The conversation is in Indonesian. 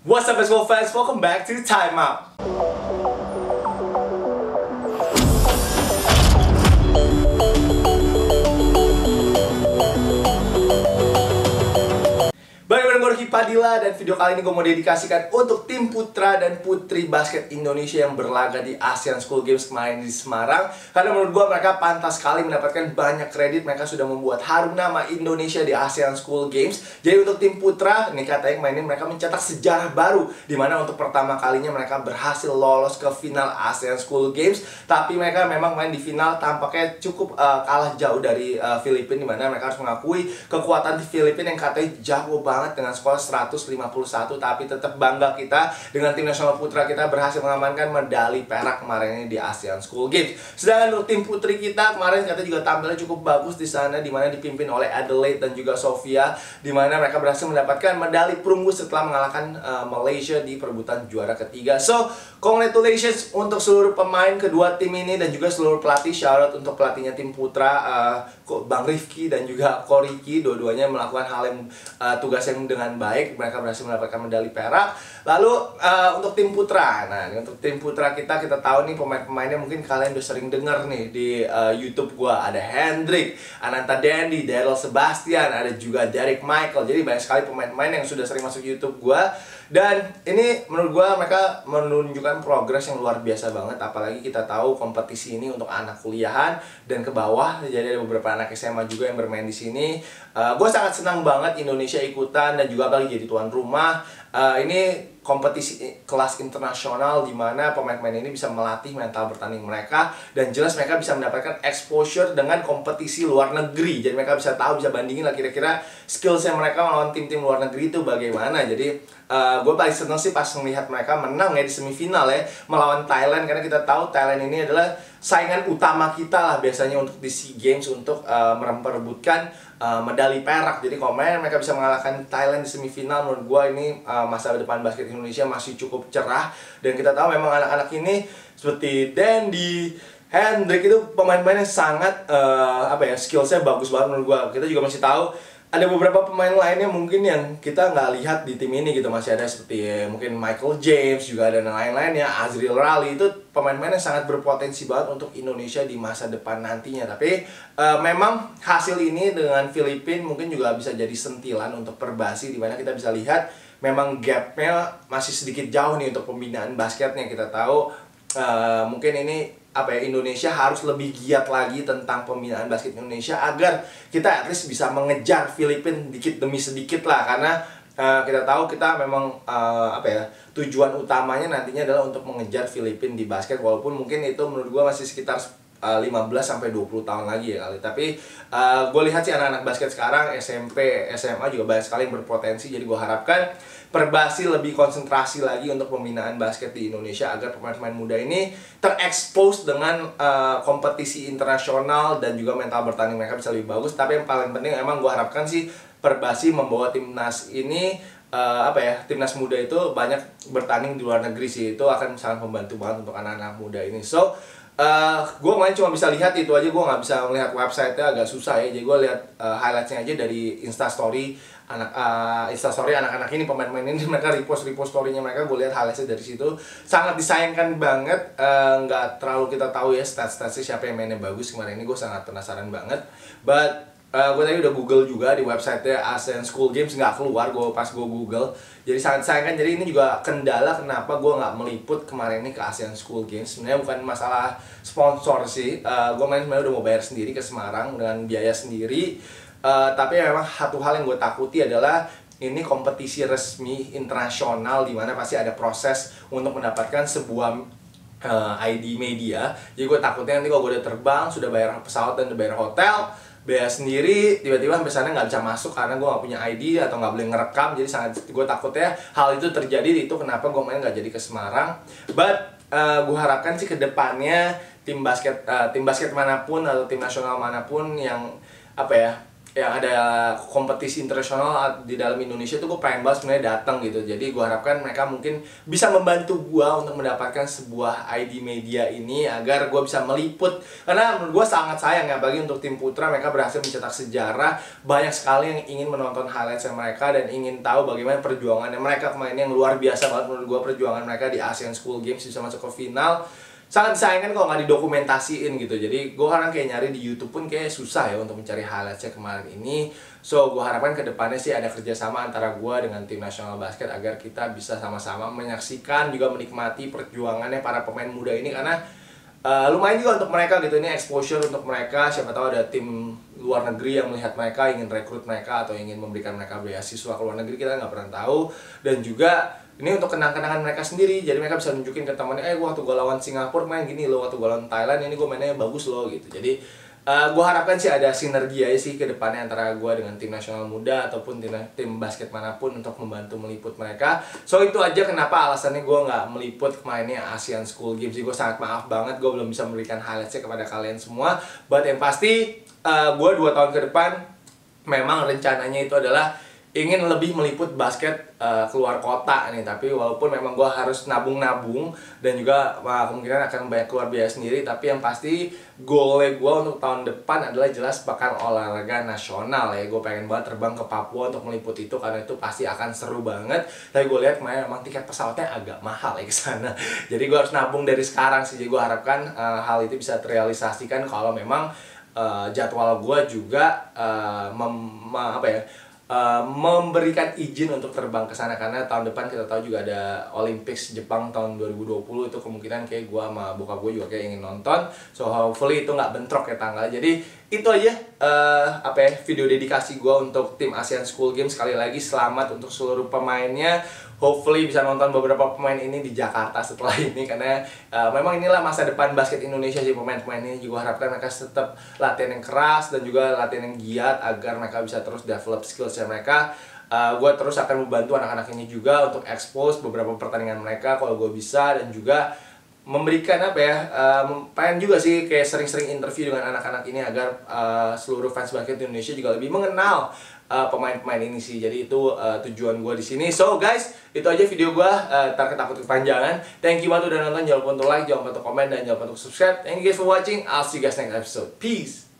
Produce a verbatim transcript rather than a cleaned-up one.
What's up basketball fans, welcome back to Time Out. Balik bareng gue Rocky Padila, dan video kali ini gue mau dedikasikan untuk tim putra dan putri basket Indonesia yang berlaga di ASEAN School Games kemarin di Semarang. Karena menurut gue mereka pantas sekali mendapatkan banyak kredit. Mereka sudah membuat harum nama Indonesia di ASEAN School Games. Jadi untuk tim putra, ini katanya kemarin ini mereka mencetak sejarah baru, dimana untuk pertama kalinya mereka berhasil lolos ke final ASEAN School Games. Tapi mereka memang main di final tampaknya cukup uh, kalah jauh dari uh, Filipina, dimana mereka harus mengakui kekuatan di Filipina yang katanya jago banget dengan skor seratus lima puluh satu. Tapi tetap bangga kita dengan tim nasional putra kita berhasil mengamankan medali perak kemarin ini di ASEAN School Games. Sedangkan untuk tim putri kita kemarin kita juga tampilnya cukup bagus di sana, dimana dipimpin oleh Adelaide dan juga Sofia, dimana mereka berhasil mendapatkan medali perunggu setelah mengalahkan uh, Malaysia di perebutan juara ketiga. So, congratulations untuk seluruh pemain kedua tim ini dan juga seluruh pelatih. Shout out untuk pelatihnya tim putra, uh, Bang Rifki dan juga Ko Riki. Dua-duanya melakukan hal yang uh, tugas yang dengan baik. Mereka berhasil mendapatkan medali perak. Lalu uh, untuk tim putra, nah untuk tim putra kita kita tahu nih pemain-pemainnya mungkin kalian udah sering dengar nih di uh, YouTube gua. Ada Hendrik, Ananta Dendi, Daryl Sebastian, ada juga Derek Michael. Jadi banyak sekali pemain-pemain yang sudah sering masuk YouTube gua. Dan ini menurut gua mereka menunjukkan progres yang luar biasa banget. Apalagi kita tahu kompetisi ini untuk anak kuliahan dan ke bawah. Jadi ada beberapa anak S M A juga yang bermain di sini. Uh, gua sangat senang banget Indonesia ikutan dan juga apalagi jadi tuan rumah. Uh, ini kompetisi kelas internasional di mana pemain-pemain ini bisa melatih mental bertanding mereka, dan jelas mereka bisa mendapatkan exposure dengan kompetisi luar negeri. Jadi mereka bisa tahu, bisa bandingin lah kira-kira skillsnya mereka melawan tim-tim luar negeri itu bagaimana. Jadi uh, gue paling seneng sih pas melihat mereka menang ya di semifinal ya melawan Thailand, karena kita tahu Thailand ini adalah saingan utama kita lah biasanya untuk di SEA Games untuk uh, memperebutkan uh, medali perak. Jadi kalau main mereka bisa mengalahkan Thailand di semifinal, menurut gue ini uh, masa depan basket Indonesia masih cukup cerah. Dan kita tahu memang anak-anak ini seperti Dendi, Hendrik itu pemain-pemain yang sangat uh, apa ya, skillsnya bagus banget menurut gue. Kita juga masih tahu ada beberapa pemain lainnya mungkin yang kita nggak lihat di tim ini gitu. Masih ada seperti ya, mungkin Michael James, juga ada lain-lainnya, Azriel Rally. Itu pemain-pemain yang sangat berpotensi banget untuk Indonesia di masa depan nantinya. Tapi uh, memang hasil ini dengan Filipina mungkin juga bisa jadi sentilan untuk Perbasi, dimana kita bisa lihat memang gapnya masih sedikit jauh nih untuk pembinaan basketnya. Kita tahu uh, mungkin ini apa ya, Indonesia harus lebih giat lagi tentang pembinaan basket Indonesia agar kita at least bisa mengejar Filipina dikit demi sedikit lah. Karena uh, kita tahu kita memang uh, apa ya, tujuan utamanya nantinya adalah untuk mengejar Filipina di basket, walaupun mungkin itu menurut gua masih sekitar uh, lima belas sampai dua puluh tahun lagi ya kali. Tapi uh, gue lihat sih anak-anak basket sekarang S M P, S M A juga banyak sekali yang berpotensi. Jadi gue harapkan Perbasi lebih konsentrasi lagi untuk pembinaan basket di Indonesia agar pemain-pemain muda ini terekspos dengan uh, kompetisi internasional dan juga mental bertanding mereka bisa lebih bagus. Tapi yang paling penting emang gue harapkan sih Perbasi membawa timnas ini uh, apa ya, timnas muda itu banyak bertanding di luar negeri sih. Itu akan sangat membantu banget untuk anak-anak muda ini. So Uh, gue main cuma bisa lihat itu aja, gue nggak bisa melihat website-nya, agak susah ya. Jadi gue lihat uh, highlights-nya aja dari Instastory anak uh, Instastory anak-anak ini, pemain-pemain ini mereka repost repost story-nya mereka. Gue lihat highlights-nya dari situ, sangat disayangkan banget. uh, nggak terlalu kita tahu ya stats-statsnya siapa yang mainnya bagus kemarin ini. Gue sangat penasaran banget. But Uh, gue tadi udah google juga di website-nya ASEAN School Games, nggak keluar gue pas gue google. Jadi sangat sayang kan. Jadi ini juga kendala kenapa gue nggak meliput kemarin ini ke ASEAN School Games. Sebenarnya bukan masalah sponsor sih. Uh, gue main sebenarnya udah mau bayar sendiri ke Semarang dengan biaya sendiri. Uh, tapi memang satu hal yang gue takuti adalah ini kompetisi resmi internasional, dimana pasti ada proses untuk mendapatkan sebuah uh, I D media. Jadi gue takutnya nanti kalau gue udah terbang, sudah bayar pesawat dan udah bayar hotel, biaya sendiri, tiba-tiba sampai sana nggak bisa masuk karena gue nggak punya I D atau nggak boleh ngerekam. Jadi sangat gue takutnya hal itu terjadi. Itu kenapa gue main nggak jadi ke Semarang. But uh, gue harapkan sih kedepannya tim basket uh, tim basket manapun atau tim nasional manapun yang apa ya yang ada kompetisi internasional di dalam Indonesia tuh gue pengen banget sebenarnya datang gitu. Jadi gue harapkan mereka mungkin bisa membantu gue untuk mendapatkan sebuah I D media ini agar gue bisa meliput. Karena menurut gue sangat sayang ya, bagi untuk tim putra, mereka berhasil mencetak sejarah. Banyak sekali yang ingin menonton highlights mereka dan ingin tahu bagaimana perjuangannya mereka kemarin yang luar biasa banget menurut gue. Perjuangan mereka di ASEAN School Games bisa masuk ke final sangat disayangkan kalau nggak didokumentasiin gitu. Jadi gue harap kayak nyari di YouTube pun kayak susah ya untuk mencari highlightsnya kemarin ini. So gue harapkan kedepannya sih ada kerjasama antara gue dengan tim nasional basket agar kita bisa sama-sama menyaksikan juga menikmati perjuangannya para pemain muda ini, karena uh, lumayan juga untuk mereka gitu, ini exposure untuk mereka. Siapa tahu ada tim luar negeri yang melihat mereka, ingin rekrut mereka atau ingin memberikan mereka beasiswa ke luar negeri, kita nggak pernah tahu. Dan juga ini untuk kenang-kenangan mereka sendiri, jadi mereka bisa nunjukin ke temannya, eh gua waktu gua lawan Singapura main gini loh, waktu gua lawan Thailand ini gua mainnya bagus loh gitu. Jadi uh, gua harapkan sih ada sinergi aja sih ke depannya antara gua dengan tim nasional muda ataupun tim, tim basket manapun untuk membantu meliput mereka. So itu aja kenapa alasannya gua nggak meliput kemarinnya ASEAN School Games. Jadi gua sangat maaf banget gua belum bisa memberikan highlightsnya kepada kalian semua. But yang pasti uh, gua dua tahun ke depan memang rencananya itu adalah ingin lebih meliput basket uh, keluar kota nih. Tapi walaupun memang gue harus nabung-nabung dan juga uh, kemungkinan akan banyak keluar biaya sendiri, tapi yang pasti goalnya gue untuk tahun depan adalah jelas bakal olahraga nasional ya. Gue pengen banget terbang ke Papua untuk meliput itu, karena itu pasti akan seru banget. Tapi gue lihat kemarin memang tiket pesawatnya agak mahal ya ke sana. Jadi gue harus nabung dari sekarang sih. Jadi gue harapkan uh, hal itu bisa terrealisasikan kalau memang uh, jadwal gue juga uh, mem, apa ya Uh, memberikan izin untuk terbang ke sana, karena tahun depan kita tahu juga ada Olympics Jepang tahun dua ribu dua puluh. Itu kemungkinan kayak gue sama bokap gue juga kayak ingin nonton. So hopefully itu nggak bentrok ya tanggal. Jadi itu aja uh, apa ya video dedikasi gue untuk tim ASEAN School Games. Sekali lagi selamat untuk seluruh pemainnya. Hopefully bisa nonton beberapa pemain ini di Jakarta setelah ini, karena uh, memang inilah masa depan basket Indonesia sih. Pemain-pemain ini juga harapkan mereka tetap latihan yang keras dan juga latihan yang giat agar mereka bisa terus develop skillsnya mereka. Uh, gue terus akan membantu anak-anak ini juga untuk expose beberapa pertandingan mereka kalau gue bisa, dan juga memberikan apa ya, um, pengen juga sih kayak sering-sering interview dengan anak-anak ini agar uh, seluruh fans basket Indonesia juga lebih mengenal pemain-pemain uh, ini sih. Jadi itu uh, tujuan gue di sini. So guys, itu aja video gue. Uh, tak ketakut kepanjangan. Thank you banget udah nonton. Jangan lupa untuk like, jangan lupa untuk komen, dan jangan lupa untuk subscribe. Thank you guys for watching. I'll see you guys next episode. Peace.